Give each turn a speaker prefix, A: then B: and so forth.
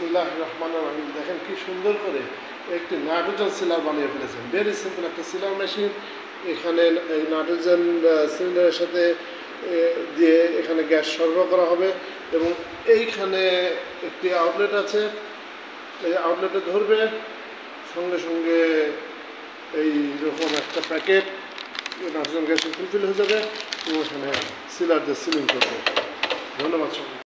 A: বিসমিল্লাহির রহমানির রহিম। দেখেন কি সুন্দর করে একটি নাইট্রোজেন সিলার বানিয়ে ফেলেছেন। ভেরি সিম্পল একটা সিলার মেশিন। এখানে এই নাইট্রোজেন সিলিন্ডারের সাথে দিয়ে এখানে গ্যাস সরবরাহ করা হবে এবং এইখানে একটি আউটলেট আছে। এই আউটলেটে ধরবে, সঙ্গে সঙ্গে এই রকম একটা প্যাকেট নাইট্রোজেন গ্যাসে ফুলফিল হয়ে যাবে এবং এখানে সিলার দিয়ে সিলিং করবে। ধন্যবাদ।